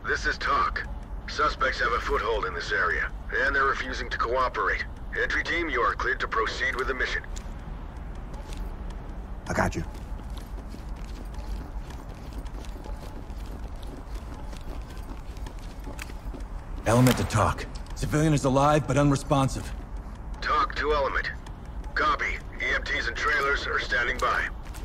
This is talk. Suspects have a foothold in this area, and they're refusing to cooperate. Entry team, you are cleared to proceed with the mission. I got you. Element to talk. Civilian is alive, but unresponsive. Talk to Element. Copy. EMTs and trailers are standing by.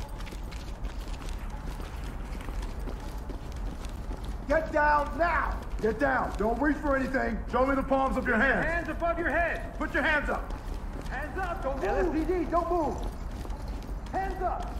Get down now! Get down! Don't reach for anything! Show me the palms of your hands! Hands above your head! Put your hands up! Hands up! Don't move! LSPD, don't move! Hands up!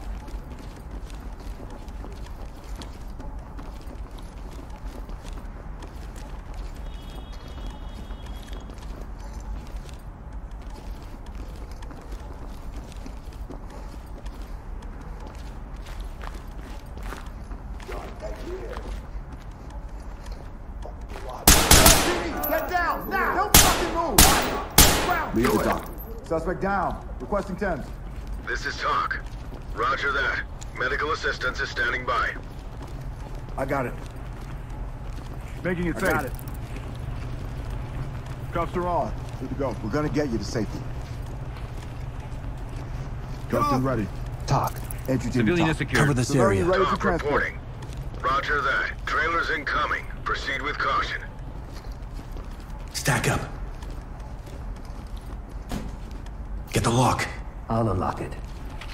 Get down now! Don't fucking move! Leave the dock. Suspect down. Requesting 10. This is talk. Roger that. Medical assistance is standing by. I got it. Making it safe. got it. Cuffs are on. Good to go. We're gonna get you to safety. Cuffed and ready. Talk. Entry team Civilian to is talk. secured. Cover this Civilian area. ready for Talk transport. reporting. Roger that. Trailers incoming. Proceed with caution. Stack up. Get the lock. I'll unlock it.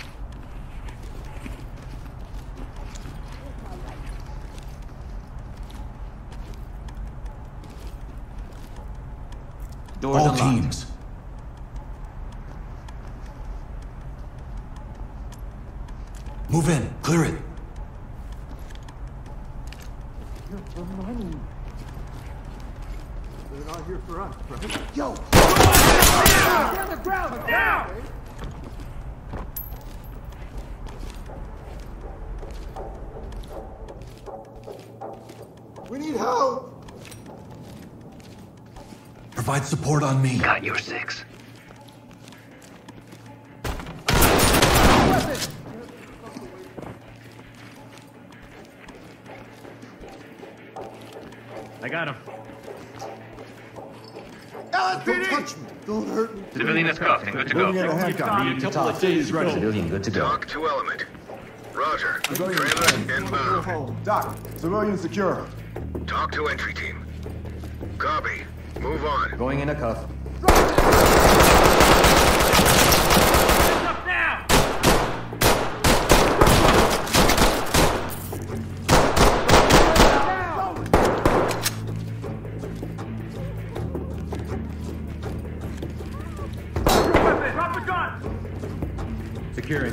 Doors All unlocked. teams. Move in. Clear it. They're not here for us, right? Yo! Get on the ground! Now! We need help! Provide support on me. Got your 6. I got him. Don't touch me! Don't hurt me! Civilian is cuffed and good to go. Moving in a handcuff. Civilian good to go. Talk to Element. Roger. Trailers inbound. Doc, civilian secure. Talk to entry team. Copy. Move on. Going in a cuff. Hands up now! Drop the gun! Securing.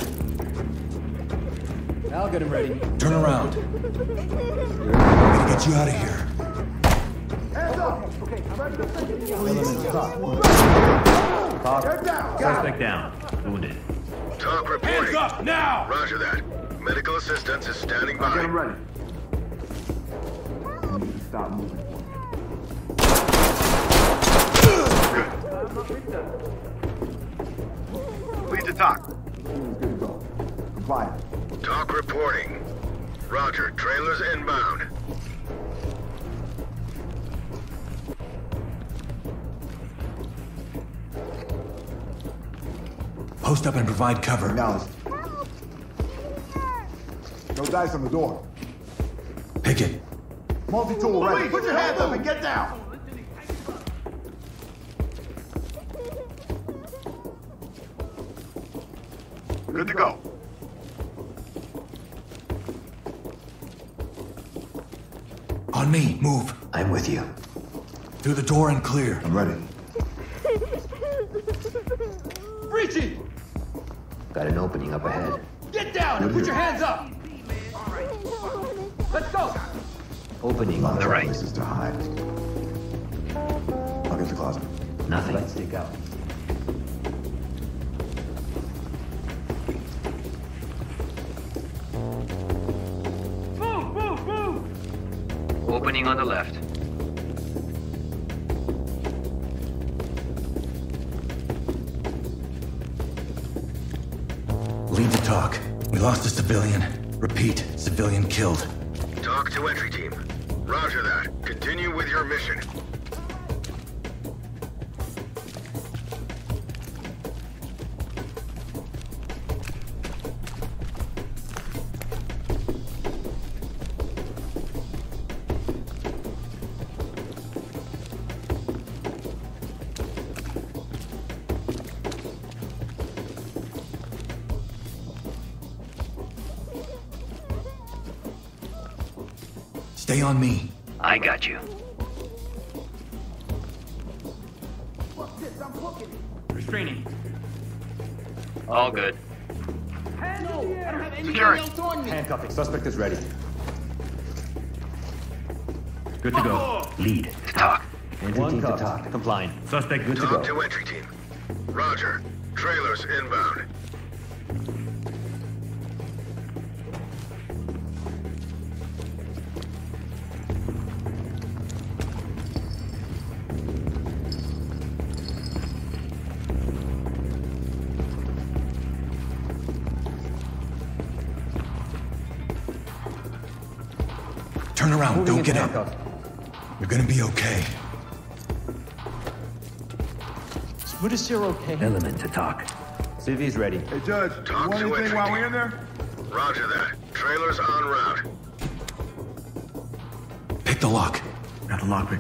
I'll get him ready. Turn around. Gotta get you out of here. Hands up! Talk. Get down! Suspect down. Wounded. Talk reporting. Hands up now! Roger that. Medical assistance is standing by. Get him ready. I need to stop moving. Lead to talk. Civilian's good to go. Compliant. Talk reporting. Roger. Trailers inbound. Post up and provide cover. Now, no dice on the door. Pick it. Multi-tool ready. Put your hands up and get down. Good to go. On me. Move. I'm with you. Through the door and clear. I'm ready. Breaching! Got an opening up ahead. Get down and put your hands up! Let's go! Opening on the right. Places to hide. I'll get the closet. Nothing. Let's stick out. Move, move, move! Opening on the left. Lead to talk. We lost a civilian. Repeat, civilian killed. Talk to entry team. Roger that. Continue with your mission. Stay on me. I got you. Restraining. All good. Hands in the air. I don't have anything Secure it. else on me. Handcuffing. Suspect is ready. Good to go. Lead. To talk. Entry team to talk. Complying. Suspect good to Talk go. to entry team. Roger. Trailers inbound. Turn around, Moving don't into get up. handcuffs. You're gonna be okay. What is your okay? Element to talk. CV's ready. Hey, Judge, you Talk want to anything entry while team. we're in there? Roger that. Trailers en route. Pick the lock. Got the lockpick.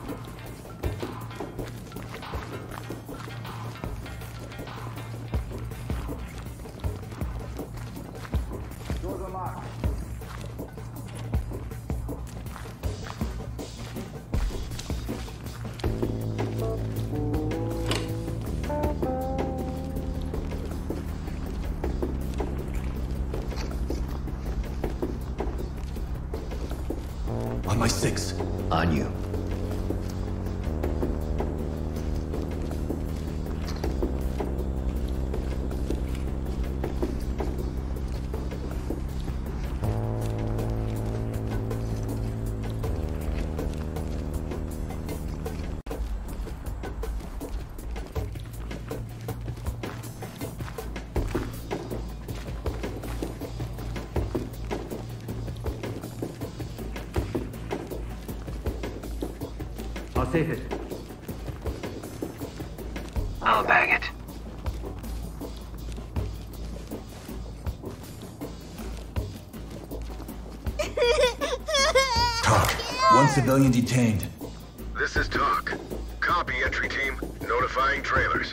Doors unlocked. On my 6. On you. I'll save it. I'll bag it. Talk. One civilian detained. This is talk. Copy, entry team. Notifying trailers.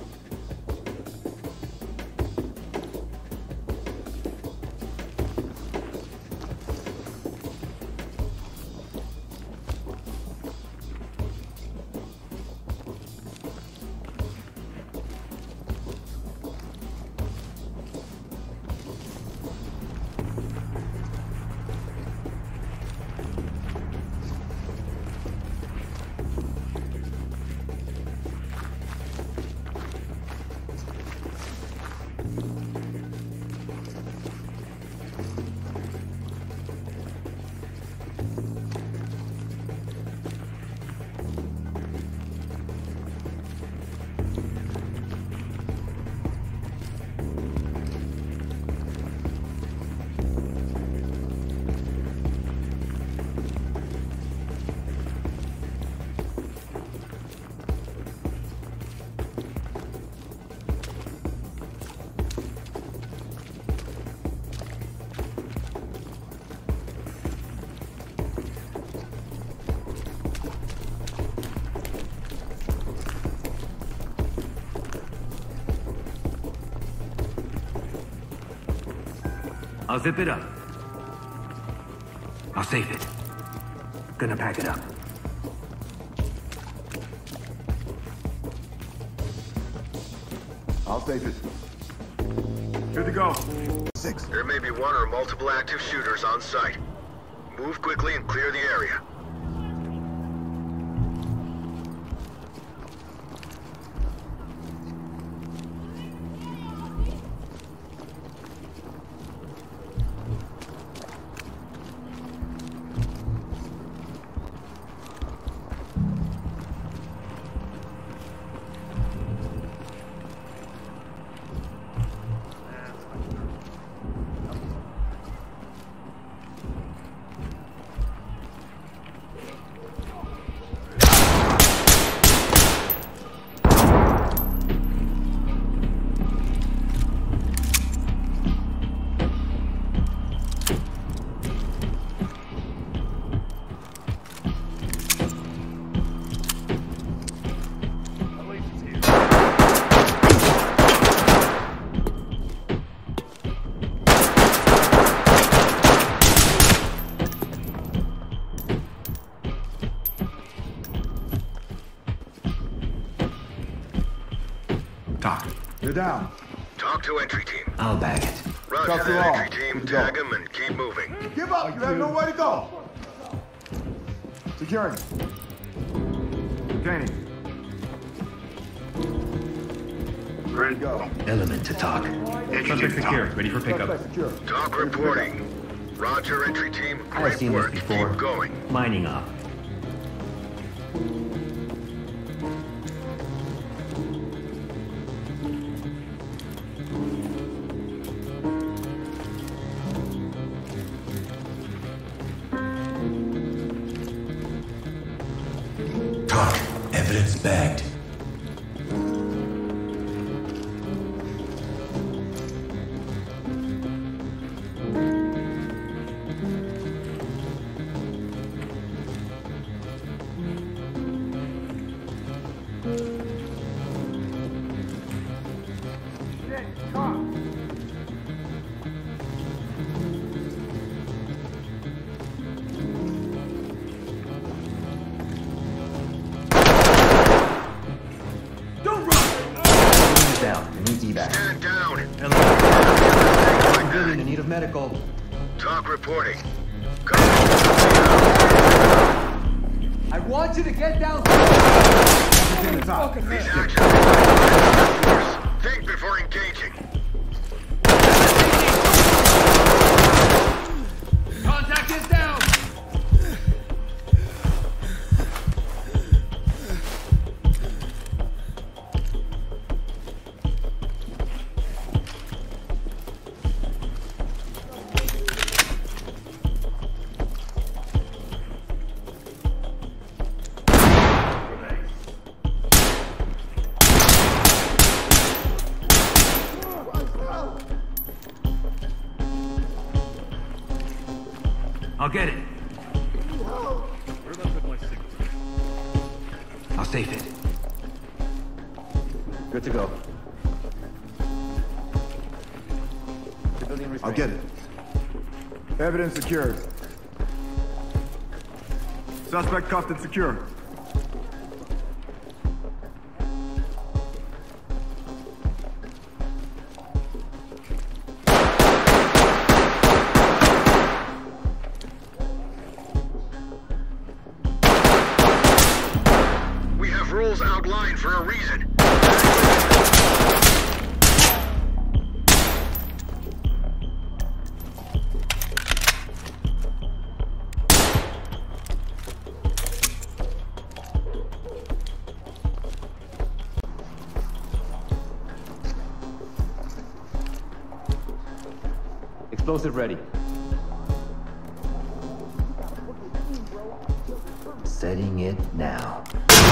I'll zip it up. I'll save it. Gonna pack it up. I'll save it. Good to go. 6. There may be one or multiple active shooters on site. Move quickly and clear the area. Talk. You're down. Talk to entry team. I'll bag it. Roger Talk to that, all. entry team. Good to go. Tag him and keep moving. Give up. You have nowhere to go. Securing. Containing. Ready to go. Element to talk. Suspect secure. Ready for pickup. Suspect secure. Talk reporting. Roger, entry team. I've Great seen this work. before. Keep going. Mining up. Talk. Evidence bagged. Down. I need evac. Stand down. Civilian in need of medical. Talk reporting. Go. I want you to get down. These actions are force. Think before engaging. Contact is down. I'll get it. I'll safe it. Good to go. I'll get it. Evidence secured. Suspect cuffed and secure. We have rules outlined for a reason. Explosive ready. Setting it now.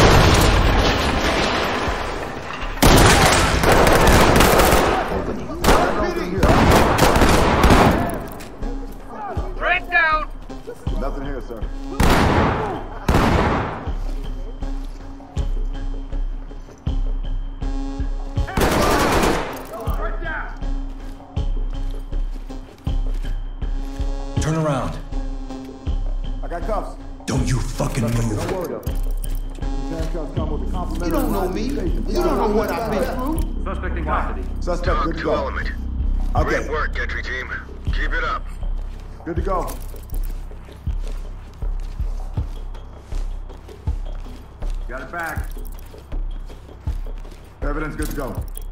Opening. Right down. Nothing here, sir. Right down. Turn around. I got cuffs. Don't you fucking move. Don't worry though. These handcuffs come with a complimentary. You don't know me. You don't know what I've been through. Suspect in custody. Suspect Talk good to to go. element. I'll get Great it. work, entry team. Keep it up. Good to go. Got it back. Evidence good to go.